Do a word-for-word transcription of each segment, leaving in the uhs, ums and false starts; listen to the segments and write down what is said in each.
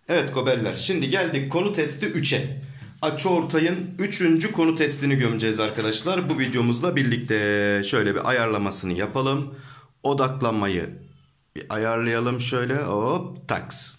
Evet goberler, şimdi geldik konu testi üçe. Açıortayın üçüncü konu testini gömeceğiz arkadaşlar. Bu videomuzla birlikte şöyle bir ayarlamasını yapalım. Odaklanmayı bir ayarlayalım şöyle. Hop taks.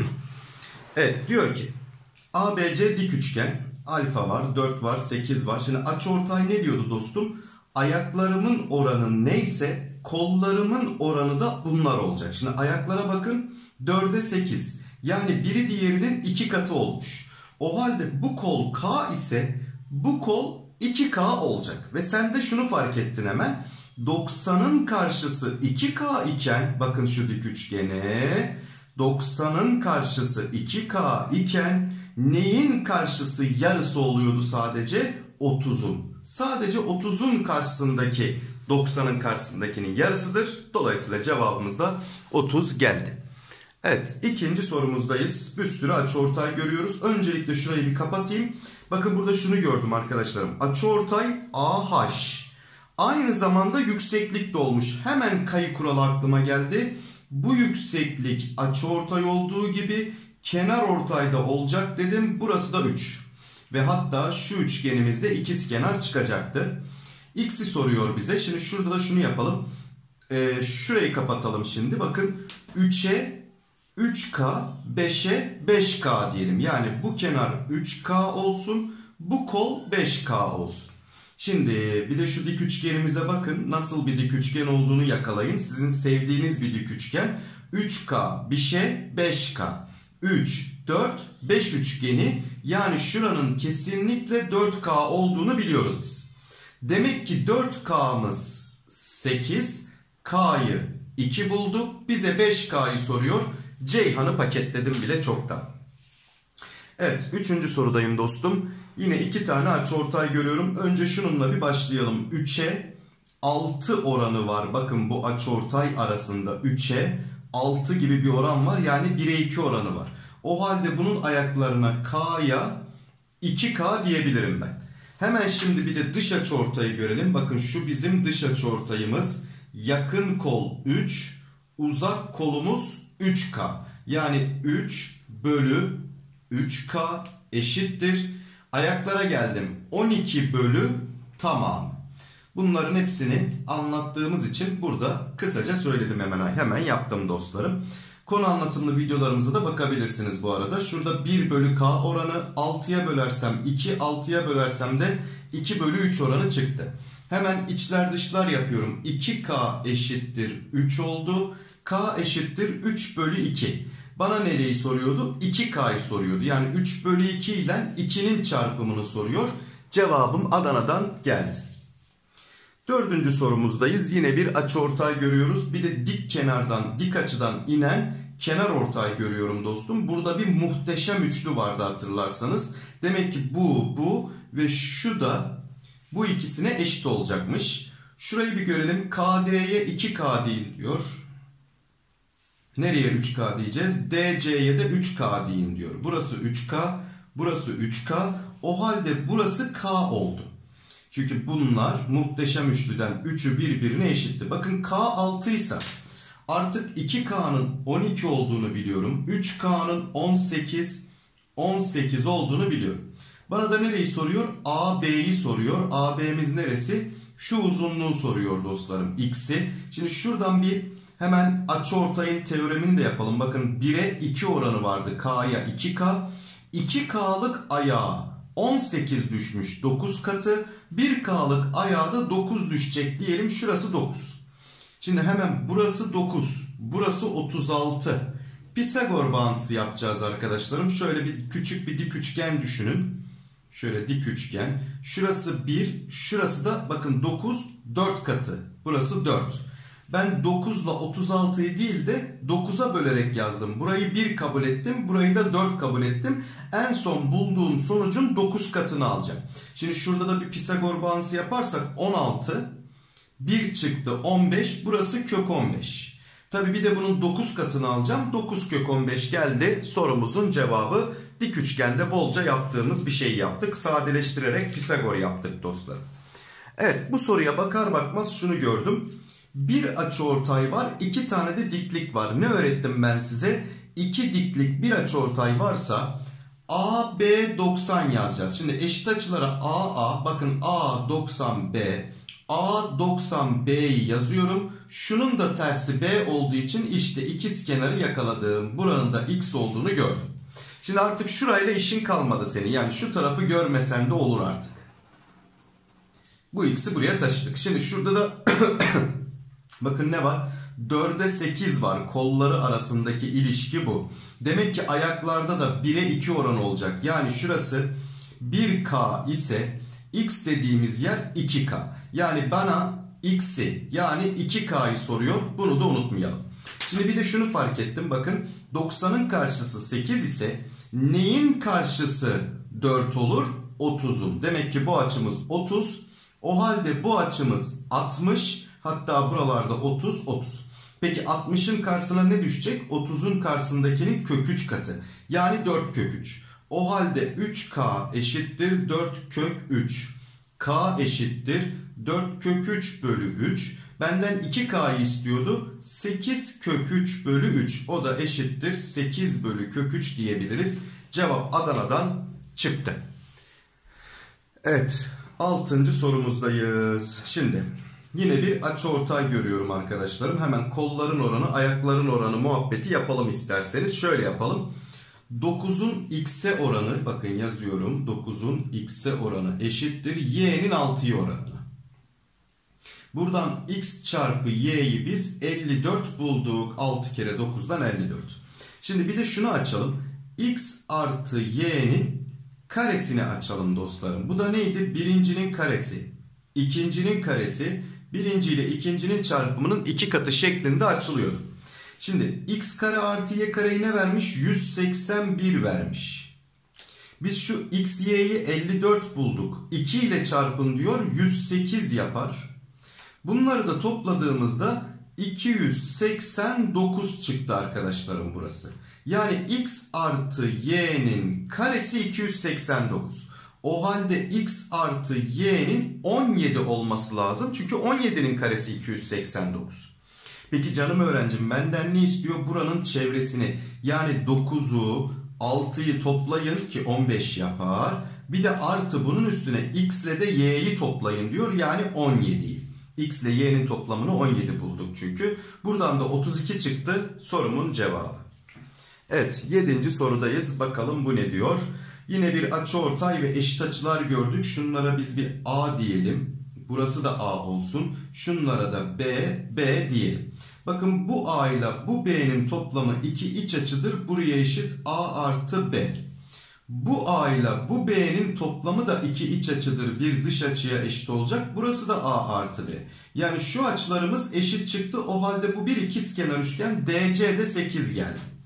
Evet diyor ki A B C dik üçgen. Alfa var, dört var, sekiz var. Şimdi açıortay ne diyordu dostum? Ayaklarımın oranı neyse kollarımın oranı da bunlar olacak. Şimdi ayaklara bakın, dörde sekiz. Yani biri diğerinin iki katı olmuş. O halde bu kol K ise bu kol iki K olacak. Ve sen de şunu fark ettin hemen. doksanın karşısı iki K iken, bakın şu dik üçgene, doksanın karşısı iki K iken neyin karşısı yarısı oluyordu sadece? otuzun. Sadece otuzun karşısındaki doksanın karşısındakinin yarısıdır. Dolayısıyla cevabımız da otuz geldi. Evet, ikinci sorumuzdayız. Bir sürü açıortay görüyoruz. Öncelikle şurayı bir kapatayım. Bakın burada şunu gördüm arkadaşlarım. Açıortay A H. Aynı zamanda yükseklik de olmuş. Hemen kayı kuralı aklıma geldi. Bu yükseklik açıortay olduğu gibi kenarortayda olacak dedim. Burası da üç. Ve hatta şu üçgenimizde ikizkenar çıkacaktı. X'i soruyor bize. Şimdi şurada da şunu yapalım. Ee, şurayı kapatalım şimdi. Bakın üçe üç K, beşe beş K diyelim. Yani bu kenar üç K olsun. Bu kol beş K olsun. Şimdi bir de şu dik üçgenimize bakın. Nasıl bir dik üçgen olduğunu yakalayın. Sizin sevdiğiniz bir dik üçgen. üç K, beşe beş K. üç, dört, beş üçgeni. Yani şuranın kesinlikle dört K olduğunu biliyoruz biz. Demek ki dört K'mız sekiz. K'yı iki bulduk. Bize beş K'yı soruyor. Ceyhan'ı paketledim bile çoktan. Evet, üçüncü sorudayım dostum. Yine iki tane açıortay görüyorum. Önce şununla bir başlayalım. üçe altı oranı var. Bakın bu açıortay arasında üçe altı gibi bir oran var. Yani bire iki oranı var. O halde bunun ayaklarına K'ya iki K diyebilirim ben. Hemen şimdi bir de dış açıortayı görelim. Bakın şu bizim dış açıortayımız. Yakın kol üç, uzak kolumuz üç K. Yani üç bölü üç K eşittir. Ayaklara geldim. on iki bölü tamam. Bunların hepsini anlattığımız için burada kısaca söyledim hemen. Hemen yaptım dostlarım. Konu anlatımlı videolarımıza da bakabilirsiniz bu arada. Şurada bir bölü K oranı, altıya bölersem iki, altıya bölersem de iki bölü üç oranı çıktı. Hemen içler dışlar yapıyorum. iki K eşittir üç oldu. K eşittir üç bölü iki. Bana nereyi soruyordu? iki K'yı soruyordu. Yani üç bölü iki ile ikinin çarpımını soruyor. Cevabım Adana'dan geldi. Dördüncü sorumuzdayız. Yine bir açıortay görüyoruz. Bir de dik kenardan, dik açıdan inen kenarortay görüyorum dostum. Burada bir muhteşem üçlü vardı hatırlarsanız. Demek ki bu, bu ve şu da bu ikisine eşit olacakmış. Şurayı bir görelim. K D'ye iki K değil diyor. Nereye üç K diyeceğiz? D C'ye de üç K deyin diyor. Burası üç K, burası üç K. O halde burası K oldu. Çünkü bunlar muhteşem üçlüden üçü birbirine eşitti. Bakın K altı ise artık iki K'nın on iki olduğunu biliyorum. üç K'nın on sekiz, on sekiz olduğunu biliyorum. Bana da nereyi soruyor? A B'yi soruyor. A B'miz neresi? Şu uzunluğu soruyor dostlarım. X'i. Şimdi şuradan bir hemen açıortayın teoremini de yapalım. Bakın bire iki oranı vardı. K'ya iki K. iki K'lık ayağa on sekiz düşmüş. dokuz katı. bir K'lık ayağa da dokuz düşecek diyelim. Şurası dokuz. Şimdi hemen burası dokuz. Burası otuz altı. Pisagor bağıntısı yapacağız arkadaşlarım. Şöyle bir küçük bir dik üçgen düşünün. Şöyle dik üçgen. Şurası bir. Şurası da bakın dokuz. dört katı. Burası dört. Ben dokuz ile otuz altıyı değil de dokuza bölerek yazdım. Burayı bir kabul ettim. Burayı da dört kabul ettim. En son bulduğum sonucun dokuz katını alacağım. Şimdi şurada da bir Pisagor bağıntısı yaparsak on altı. bir çıktı on beş. Burası kök on beş. Tabi bir de bunun dokuz katını alacağım. dokuz kök on beş geldi. Sorumuzun cevabı dik üçgende bolca yaptığımız bir şey yaptık. Sadeleştirerek Pisagor yaptık dostlar. Evet, bu soruya bakar bakmaz şunu gördüm. Bir açıortay var, iki tane de diklik var. Ne öğrettim ben size? iki diklik bir açıortay varsa A B doksan yazacağız. Şimdi eşit açılara A A, bakın A doksan B, A doksan B'yi yazıyorum. Şunun da tersi B olduğu için işte ikizkenarı yakaladım. Buranın da X olduğunu gördüm. Şimdi artık şurayla işin kalmadı senin. Yani şu tarafı görmesen de olur artık. Bu X'i buraya taşıdık. Şimdi şurada da bakın ne var? dörde sekiz var. Kolları arasındaki ilişki bu. Demek ki ayaklarda da bire iki oranı olacak. Yani şurası bir K ise X dediğimiz yer iki K. Yani bana X'i yani iki K'yı soruyor. Bunu da unutmayalım. Şimdi bir de şunu fark ettim. Bakın doksanın karşısı sekiz ise neyin karşısı dört olur? otuzun. Demek ki bu açımız otuz. O halde bu açımız altmış. Hatta buralarda otuz, otuz. Peki altmışın karşısına ne düşecek? otuzun karşısındakinin kök üç katı. Yani dört kök üç. O halde üç K eşittir dört kök üç. K eşittir dört kök üç bölü üç. Benden iki K'yı istiyordu. sekiz kök üç bölü üç. O da eşittir sekiz bölü kök üç diyebiliriz. Cevap Adana'dan çıktı. Evet. altıncı sorumuzdayız. Şimdi yine bir açıortay görüyorum arkadaşlarım. Hemen kolların oranı, ayakların oranı muhabbeti yapalım isterseniz. Şöyle yapalım. dokuzun x'e oranı, bakın yazıyorum. dokuzun x'e oranı eşittir y'nin altıya oranı. Buradan x çarpı y'yi biz elli dört bulduk. altı kere dokuzdan elli dört. Şimdi bir de şunu açalım. X artı y'nin karesini açalım dostlarım. Bu da neydi? Birincinin karesi, ikincinin karesi, birinci ile ikincinin çarpımının iki katı şeklinde açılıyordu. Şimdi x kare artı y kareyi ne vermiş? yüz seksen bir vermiş. Biz şu x y'yi elli dört bulduk. iki ile çarpın diyor, yüz sekiz yapar. Bunları da topladığımızda iki yüz seksen dokuz çıktı arkadaşlarım burası. Yani x artı y'nin karesi iki yüz seksen dokuz. O halde x artı y'nin on yedi olması lazım. Çünkü on yedinin karesi iki yüz seksen dokuz. Peki canım öğrencim, benden ne istiyor? Buranın çevresini, yani dokuzu, altıyı toplayın ki on beş yapar. Bir de artı bunun üstüne x ile de y'yi toplayın diyor. Yani on yediyi. X ile y'nin toplamını on yedi bulduk çünkü. Buradan da otuz iki çıktı sorumun cevabı. Evet, yedinci sorudayız. Bakalım bu ne diyor? Yine bir açıortay ve eşit açılar gördük. Şunlara biz bir A diyelim. Burası da A olsun. Şunlara da B, B diyelim. Bakın bu A ile bu B'nin toplamı iki iç açıdır. Buraya eşit A artı B. Bu A ile bu B'nin toplamı da iki iç açıdır. Bir dış açıya eşit olacak. Burası da A artı B. Yani şu açılarımız eşit çıktı. O halde bu bir ikizkenar üçgen. D C'de sekiz geldi.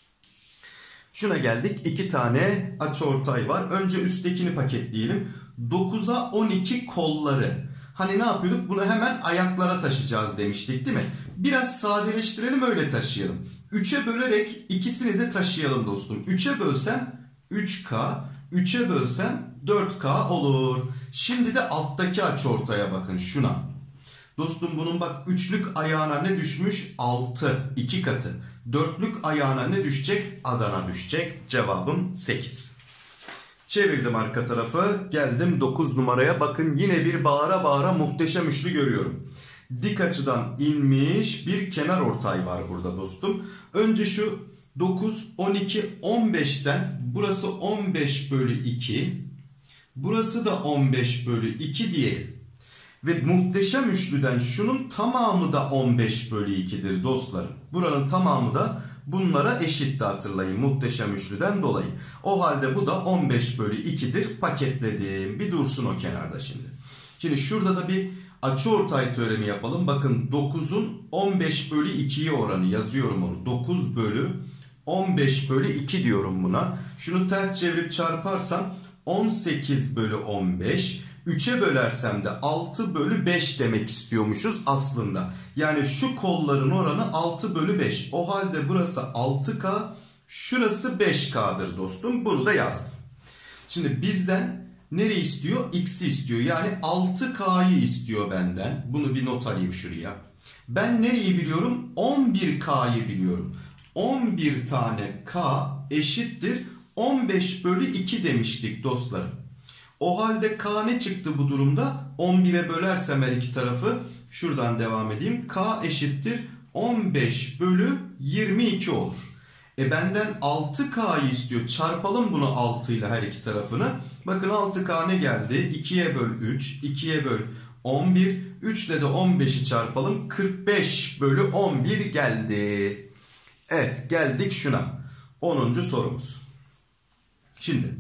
Şuna geldik. iki tane açıortay var. Önce üsttekini paketleyelim. dokuza on iki kolları. Hani ne yapıyorduk? Bunu hemen ayaklara taşıyacağız demiştik değil mi? Biraz sadeleştirelim, öyle taşıyalım. üçe bölerek ikisini de taşıyalım dostum. üçe bölsem üç K, üçe bölsem dört K olur. Şimdi de alttaki açıortaya bakın, şuna. Dostum bunun bak üçlük ayağına ne düşmüş? altı, iki katı. Dörtlük ayağına ne düşecek? Adana düşecek. Cevabım sekiz. Çevirdim arka tarafı. Geldim dokuz numaraya. Bakın yine bir bağıra bağıra muhteşem üçlü görüyorum. Dik açıdan inmiş bir kenar ortay var burada dostum. Önce şu dokuz, on iki, on beşten burası on beş bölü iki. Burası da on beş bölü iki diyelim. Ve muhteşem üçlüden şunun tamamı da on beş bölü iki'dir dostlarım. Buranın tamamı da bunlara eşitti, hatırlayın, muhteşem üçlüden dolayı. O halde bu da on beş bölü iki'dir. Paketledim. Bir dursun o kenarda şimdi. Şimdi şurada da bir açıortay teoremi yapalım. Bakın dokuzun on beş bölü iki'ye oranı, yazıyorum onu. dokuz bölü on beş bölü iki diyorum buna. Şunu ters çevirip çarparsam on sekiz bölü on beş. üçe bölersem de altı bölü beş demek istiyormuşuz aslında. Yani şu kolların oranı altı bölü beş. O halde burası altı K, şurası beş K'dır dostum. Bunu da yazdım. Şimdi bizden nereyi istiyor? X'i istiyor. Yani altı K'yı istiyor benden. Bunu bir not alayım şuraya. Ben nereyi biliyorum? on bir K'yı biliyorum. on bir tane k eşittir on beş bölü iki demiştik dostlarım. O halde k ne çıktı bu durumda? on bire bölersem her iki tarafı, şuradan devam edeyim. K eşittir on beş bölü yirmi iki olur. E benden altı k'yı istiyor. Çarpalım bunu altı ile her iki tarafını. Bakın altı k ne geldi? ikiye böl üç, ikiye böl on bir. üç ile de on beşi çarpalım. kırk beş bölü on bir geldi. Evet, geldik şuna. onuncu sorumuz. Şimdi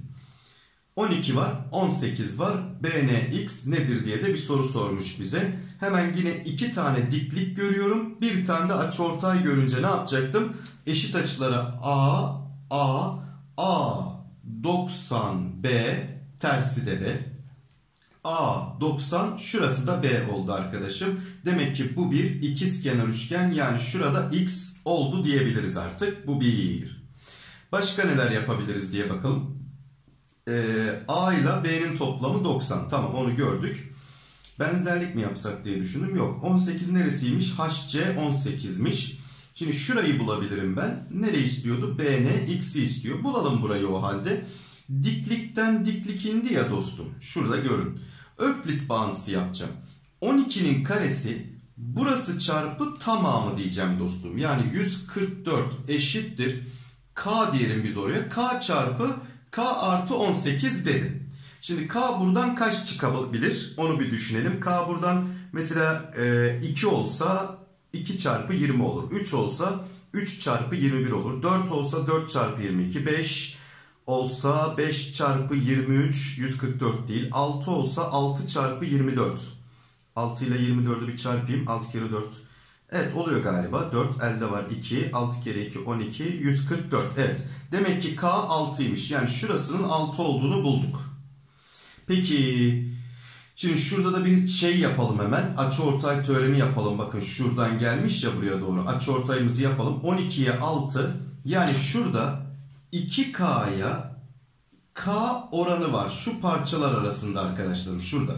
on iki var, on sekiz var. B N X nedir diye de bir soru sormuş bize. Hemen yine iki tane diklik görüyorum. Bir tane de açıortay görünce ne yapacaktım? Eşit açılara A, A, A, doksan, B, tersi de B. A, doksan, şurası da B oldu arkadaşım. Demek ki bu bir ikizkenar üçgen, yani şurada X oldu diyebiliriz artık. Bu bir. Başka neler yapabiliriz diye bakalım. Ee, A ile B'nin toplamı doksan. Tamam, onu gördük. Benzerlik mi yapsak diye düşündüm. Yok. on sekiz neresiymiş? H C on sekizmiş. Şimdi şurayı bulabilirim ben. Nereyi istiyordu? B N X'i istiyor. Bulalım burayı o halde. Diklikten diklik indi ya dostum. Şurada görün. Öklit bağıntısı yapacağım. on ikinin karesi burası çarpı tamamı diyeceğim dostum. Yani yüz kırk dört eşittir. K diyelim biz oraya. K çarpı K artı on sekiz dedim. Şimdi K buradan kaç çıkabilir? Onu bir düşünelim. K buradan mesela iki olsa iki çarpı yirmi olur. üç olsa üç çarpı yirmi bir olur. dört olsa dört çarpı yirmi iki. beş olsa beş çarpı yirmi üç, yüz kırk dört değil. altı olsa altı çarpı yirmi dört. altı ile yirmi dördü bir çarpayım. altı kere dört. Evet, oluyor galiba. dört elde var iki. altı kere iki on iki. yüz kırk dört. Evet. Demek ki K altıymış. Yani şurasının altı olduğunu bulduk. Peki. Şimdi şurada da bir şey yapalım hemen. Açıortay teoremi yapalım. Bakın şuradan gelmiş ya buraya doğru. Açıortayımızı yapalım. on ikiye altı. Yani şurada iki K'ya K oranı var. Şu parçalar arasında arkadaşlarım. Şurada.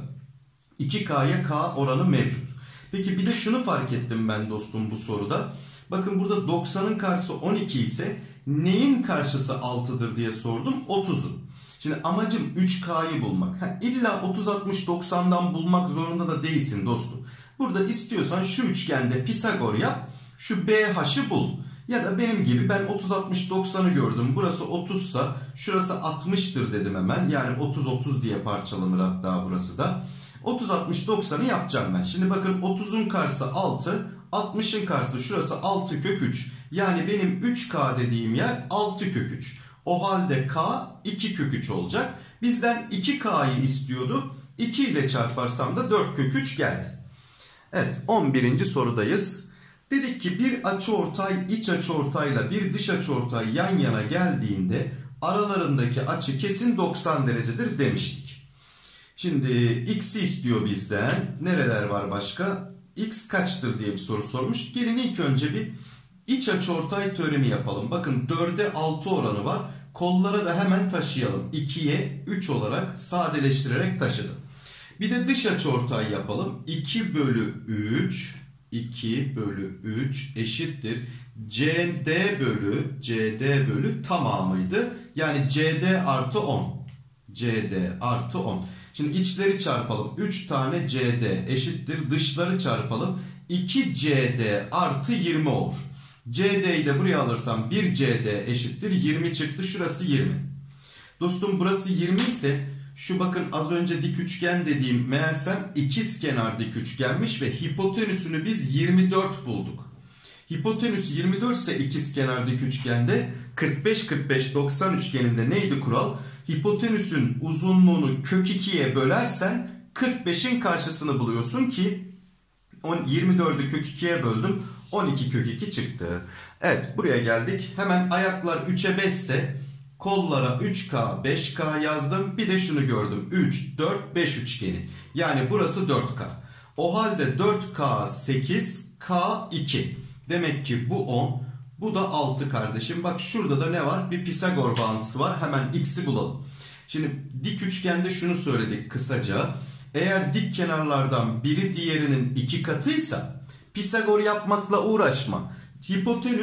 iki K'ya K oranı mevcut. Peki bir de şunu fark ettim ben dostum bu soruda. Bakın burada doksanın karşısı on iki ise neyin karşısı altıdır diye sordum. otuzun. Şimdi amacım üç K'yı bulmak. Ha, illa otuz altmış doksandan bulmak zorunda da değilsin dostum. Burada istiyorsan şu üçgende Pisagor yap. Şu B H'ı bul. Ya da benim gibi ben otuz altmış doksanı gördüm. Burası otuzsa şurası altmıştır dedim hemen. Yani otuz otuz diye parçalanır hatta burası da. otuz altmış doksanı yapacağım ben. Şimdi bakın otuzun karşısı altı. altmışın karşısı şurası altı kök üç. Yani benim üç K dediğim yer altı kök üç. O halde K iki kök üç olacak. Bizden iki K'yı istiyordu. iki ile çarparsam da dört kök üç geldi. Evet, on birinci sorudayız. Dedik ki bir açıortay iç açıortayla bir dış açıortay yan yana geldiğinde aralarındaki açı kesin doksan derecedir demiştik. Şimdi x'i istiyor bizden. Nereler var başka? X kaçtır diye bir soru sormuş. Gelin ilk önce bir iç açıortay teoremi yapalım. Bakın dörde altı oranı var. Kollara da hemen taşıyalım. ikiye üç olarak sadeleştirerek taşıdım. Bir de dış açıortay yapalım. iki bölü üç iki bölü üç eşittir. C D bölü C D bölü tamamıydı. Yani C D artı on. C D artı on. Şimdi içleri çarpalım. üç tane C D eşittir. Dışları çarpalım. iki C D artı yirmi olur. C D'yi de buraya alırsam bir C D eşittir. yirmi çıktı. Şurası yirmi. Dostum burası yirmi ise şu bakın az önce dik üçgen dediğim meğersem ikizkenar dik üçgenmiş ve hipotenüsünü biz yirmi dört bulduk. Hipotenüs yirmi dört ise ikizkenar dik üçgende kırk beş kırk beş doksan üçgeninde neydi kural? Hipotenüsün uzunluğunu kök ikiye bölersen kırk beşin karşısını buluyorsun ki yirmi dördü kök ikiye böldüm. on iki kök iki çıktı. Evet, buraya geldik. Hemen ayaklar üçe beş ise kollara üç K beş K yazdım. Bir de şunu gördüm. üç dört beş üçgeni. Yani burası dört K. O halde dört K sekiz K iki. Demek ki bu on. Bu da altı kardeşim. Bak şurada da ne var? Bir Pisagor bağıntısı var. Hemen x'i bulalım. Şimdi dik üçgende şunu söyledik kısaca. Eğer dik kenarlardan biri diğerinin iki katıysa Pisagor yapmakla uğraşma. Hipotenüs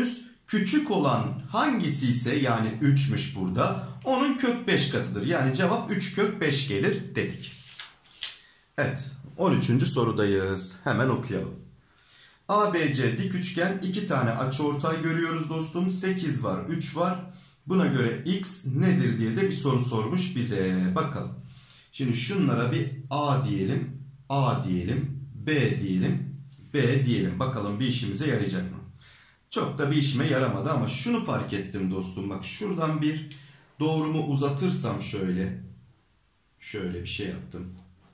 Küçük olan hangisi ise yani üçmüş burada. Onun kök beş katıdır. Yani cevap üç kök beş gelir dedik. Evet. on üçüncü sorudayız. Hemen okuyalım. A B C dik üçgen, iki tane açıortay görüyoruz dostum. sekiz var, üç var. Buna göre x nedir diye de bir soru sormuş bize. Bakalım. Şimdi şunlara bir A diyelim, A diyelim, B diyelim, B diyelim. Bakalım bir işimize yarayacak mı? Çok da bir işime yaramadı ama şunu fark ettim dostum. Bak şuradan bir doğrumu uzatırsam şöyle. Şöyle bir şey yaptım.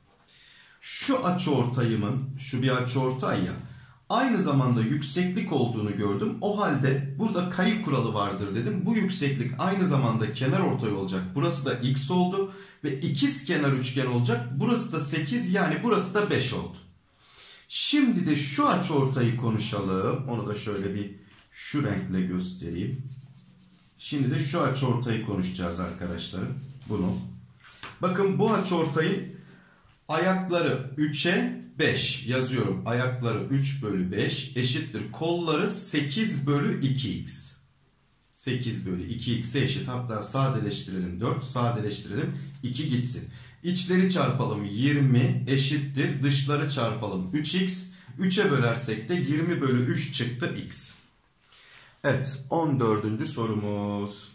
Şu açıortayımın, şu bir açıortay ya, aynı zamanda yükseklik olduğunu gördüm. O halde burada kayı kuralı vardır dedim. Bu yükseklik aynı zamanda kenarortay olacak. Burası da x oldu ve ikiz kenar üçgen olacak. Burası da sekiz, yani burası da beş oldu. Şimdi de şu açıortayı konuşalım. Onu da şöyle bir şu renkle göstereyim. Şimdi de şu açıortayı konuşacağız arkadaşlar. Bunu. Bakın bu açıortayın ayakları üçe beş yazıyorum. Ayakları üç bölü beş eşittir. Kolları sekiz bölü iki x. sekiz bölü iki x'e eşit. Hatta sadeleştirelim dört. Sadeleştirelim iki gitsin. İçleri çarpalım yirmi eşittir. Dışları çarpalım üç x. üçe bölersek de yirmi bölü üç çıktı x. Evet, on dördüncü sorumuz.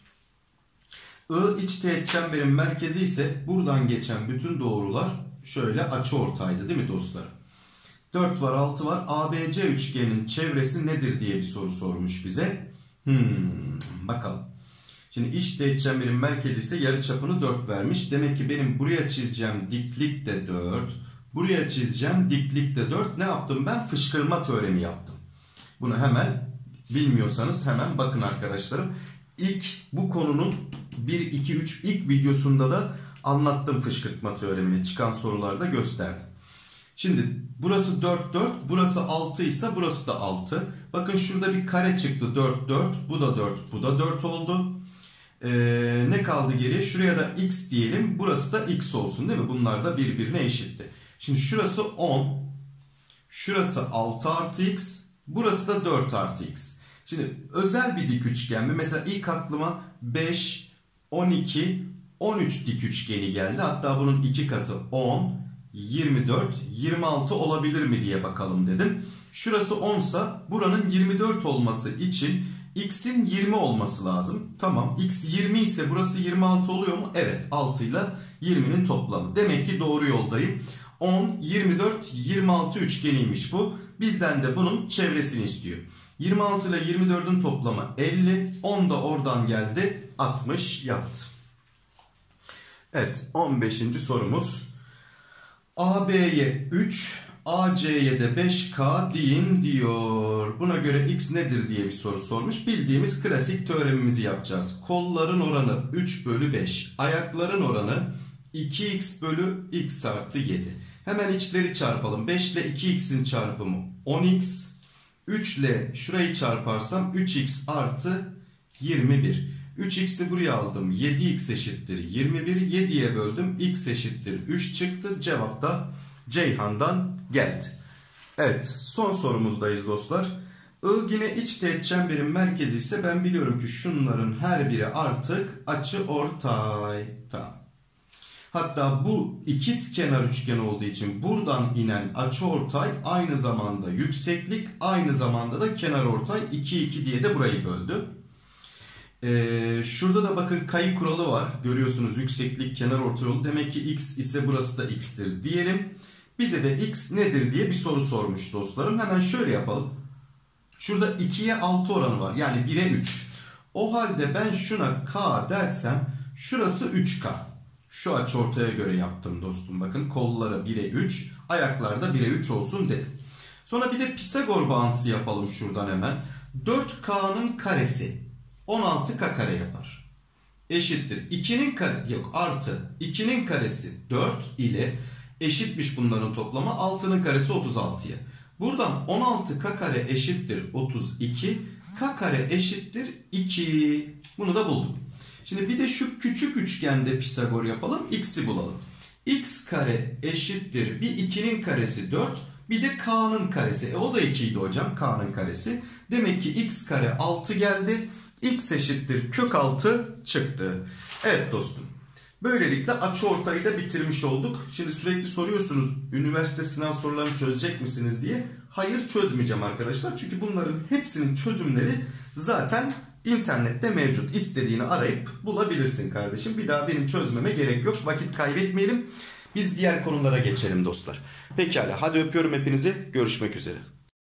I iç teğet çemberin merkezi ise buradan geçen bütün doğrular şöyle açıortaydı değil mi dostlar? dört var, altı var. A B C üçgeninin çevresi nedir diye bir soru sormuş bize. Hmm, bakalım. Şimdi iç teğet çemberin merkezi ise yarıçapını dört vermiş. Demek ki benim buraya çizeceğim diklik de dört. Buraya çizeceğim diklik de dört. Ne yaptım ben? Fışkırma teoremi yaptım. Bunu hemen bilmiyorsanız hemen bakın arkadaşlarım. İlk bu konunun bir, iki, üç ilk videosunda da anlattım fışkırtma teoremini. Çıkan sorularda gösterdim. Şimdi burası dört, dört. Burası altı ise burası da altı. Bakın şurada bir kare çıktı. dört, dört. Bu da dört. Bu da dört oldu. Ee, ne kaldı geriye? Şuraya da x diyelim. Burası da x olsun değil mi? Bunlar da birbirine eşitti. Şimdi şurası on. Şurası altı artı x. Burası da dört artı x. Şimdi özel bir dik üçgen mi? Mesela ilk aklıma beş, on iki, on üç dik üçgeni geldi. Hatta bunun iki katı on, yirmi dört, yirmi altı olabilir mi diye bakalım dedim. Şurası on ise buranın yirmi dört olması için x'in yirmi olması lazım. Tamam, x yirmi ise burası yirmi altı oluyor mu? Evet, altı ile yirminin toplamı. Demek ki doğru yoldayım. on, yirmi dört, yirmi altı üçgeniymiş bu. Bizden de bunun çevresini istiyor. yirmi altı ile yirmi dördün toplamı elli. on da oradan geldi. altmış yaptı. Evet, on beşinci sorumuz. A B'ye üç, A C'ye de beş K deyin diyor. Buna göre x nedir diye bir soru sormuş. Bildiğimiz klasik teoremimizi yapacağız. Kolların oranı üç bölü beş. Ayakların oranı iki x bölü x artı yedi. Hemen içleri çarpalım. beş ile iki x'in çarpımı on x. üç ile şurayı çarparsam üç x artı yirmi bir. üç x'i buraya aldım. yedi x eşittir yirmi bir. yediye böldüm. X eşittir üç çıktı. Cevap da Ceyhan'dan geldi. Evet, son sorumuzdayız dostlar. I yine iç teğet çemberin merkezi ise ben biliyorum ki şunların her biri artık açıortay. Tamam. Hatta bu ikiz kenar üçgen olduğu için buradan inen açıortay aynı zamanda yükseklik, aynı zamanda da kenarortay. iki iki diye de burayı böldü. Ee, şurada da bakın kayı kuralı var. Görüyorsunuz yükseklik kenarortay oldu. Demek ki x ise burası da x'tir diyelim. Bize de x nedir diye bir soru sormuş dostlarım. Hemen şöyle yapalım. Şurada ikiye altı oranı var. Yani bire üç. O halde ben şuna k dersem şurası üç k. Şu açıortaya göre yaptım dostum. Bakın kolları bire üç, ayaklarda bire üç olsun dedim. Sonra bir de Pisagor bağıntısı yapalım şuradan hemen. dört k'nın karesi on altı k kare yapar. Eşittir. ikinin kare yok artı ikinin karesi dört ile eşitmiş bunların toplamı. altının karesi otuz altıya. Buradan on altı k kare eşittir otuz iki. K kare eşittir iki. Bunu da buldum. Şimdi bir de şu küçük üçgende Pisagor yapalım. X'i bulalım. X kare eşittir. Bir ikinin karesi dört. Bir de k'nın karesi. E o da iki idi hocam. K'nın karesi. Demek ki x kare altı geldi. X eşittir kök altı çıktı. Evet dostum. Böylelikle açıortayı da bitirmiş olduk. Şimdi sürekli soruyorsunuz üniversite sınav sorularını çözecek misiniz diye. Hayır, çözmeyeceğim arkadaşlar. Çünkü bunların hepsinin çözümleri zaten internette mevcut. İstediğini arayıp bulabilirsin kardeşim. Bir daha benim çözmeme gerek yok. Vakit kaybetmeyelim. Biz diğer konulara geçelim dostlar. Pekala, hadi öpüyorum hepinizi. Görüşmek üzere.